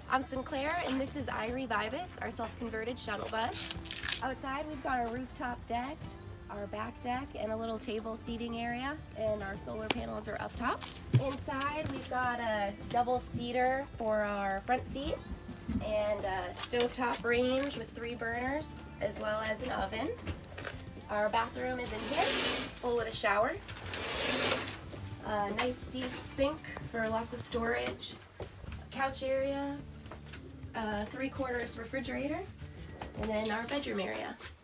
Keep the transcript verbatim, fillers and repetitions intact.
I'm Sinclair, and this is Irie Vibus, our self-converted shuttle bus. Outside, we've got our rooftop deck, our back deck, and a little table seating area, and our solar panels are up top. Inside, we've got a double seater for our front seat, and a stovetop range with three burners, as well as an oven. Our bathroom is in here, full with a shower. A nice deep sink for lots of storage. A couch area, a three quarters refrigerator, and then our bedroom area.